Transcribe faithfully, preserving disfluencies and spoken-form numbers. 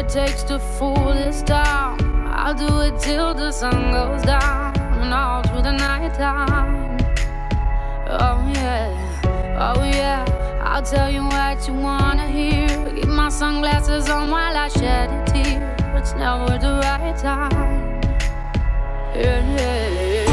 it takes to fool this town. I'll do it till the sun goes down and all through the night time. Oh yeah, oh yeah, I'll tell you what you wanna hear. Keep my sunglasses on while I shed a tear. It's never the right time. Yeah, yeah, yeah.